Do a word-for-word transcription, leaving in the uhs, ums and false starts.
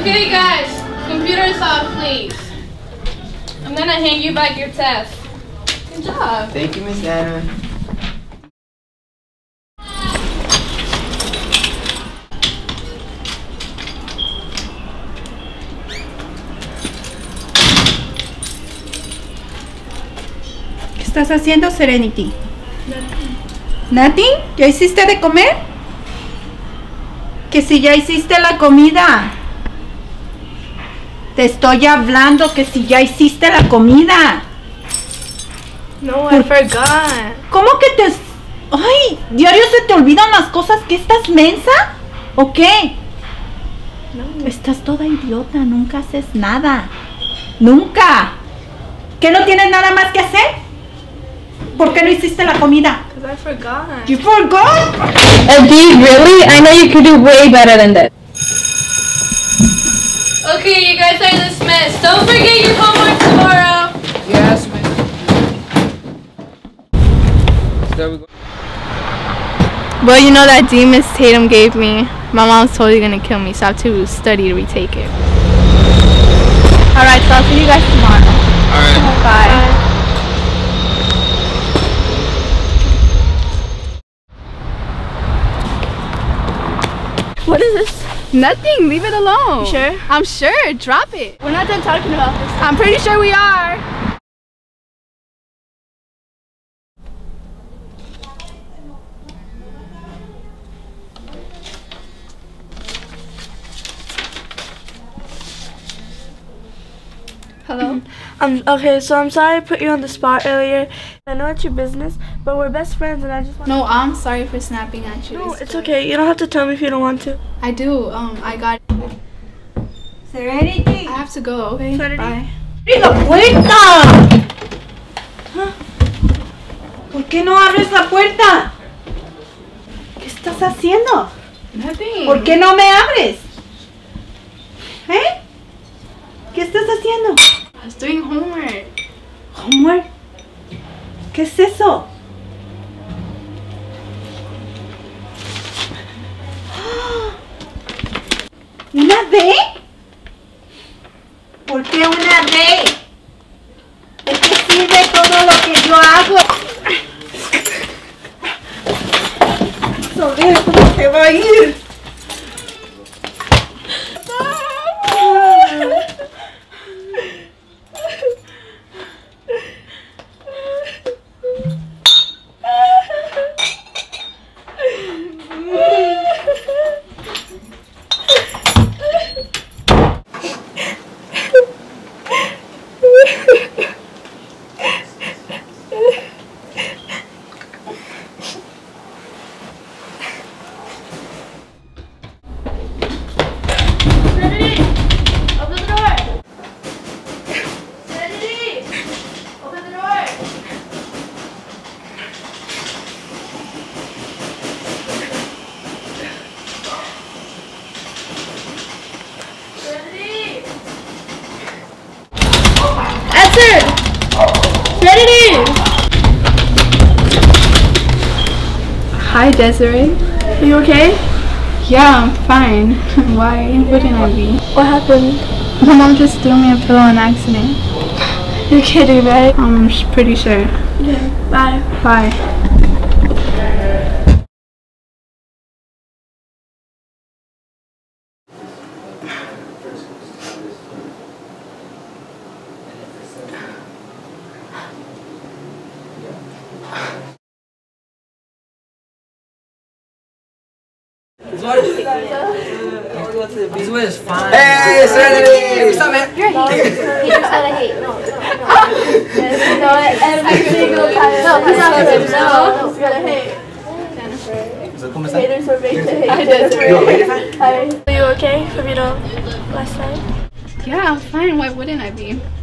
Okay guys, computers off please. I'm gonna hand you back your test. Good job. Thank you, Miss Anna. ¿Qué estás haciendo, Serenity? ¿Nothing? ¿Ya hiciste de comer? Que si ya hiciste la comida. Te estoy hablando que si ya hiciste la comida. No, I forgot. ¿Cómo que te... Ay, diario se te olvidan las cosas. ¿Que estás mensa? ¿O qué? No. Estás toda idiota, nunca haces nada. Nunca. ¿Que no tienes nada más que hacer? ¿Por qué no hiciste la comida? Because I forgot. You forgot? Oh, Dee, really? I know you could do way better than this. Okay, you guys are dismissed. Don't forget your homework tomorrow. Yes, Miss. There we go. Well, you know that D Miss Tatum gave me. My mom's totally gonna kill me, so I have to study to retake it. Alright, so I'll see you guys tomorrow. Alright. Bye. Bye. What is this? Nothing. Leave it alone. You sure? I'm sure. Drop it. We're not done talking about this. I'm pretty sure we are. Hello? Um, okay, so I'm sorry I put you on the spot earlier. I know it's your business, but we're best friends and I just want No, I'm sorry for snapping at you. No, it's okay. You don't have to tell me if you don't want to. I do. Um, I got Serenity. I have to go, okay? Serenity. Bye. ¡Abre la puerta! ¿Por qué no abres la puerta? ¿Qué estás haciendo? Nothing. ¿Por qué no me abres? ¿Eh? ¿Qué estás haciendo? I was doing homework. Homework. ¿Qué es eso? ¿Una D? ¿Por qué una D? ¿De qué sirve todo lo que yo hago? A ver cómo te va a ir. Hi, Desiree. Are you okay? Yeah, I'm fine. Why wouldn't I be? What happened? My mom just threw me a pillow on accident. You're kidding, right? I'm sh- pretty sure. Okay, bye. Bye. This water is This water is fine. Hey, Serenity! What's up, man? You're a hater. Haters that I hate. No, no, no. Yes, no, every single time. No, he's not good. No, no, you're a hate. Jennifer. Haters are made to hate. Hi, Desiree. You're a Raider fan? Hi. Are you okay from, you know, last night? Yeah, I'm fine. Why wouldn't I be?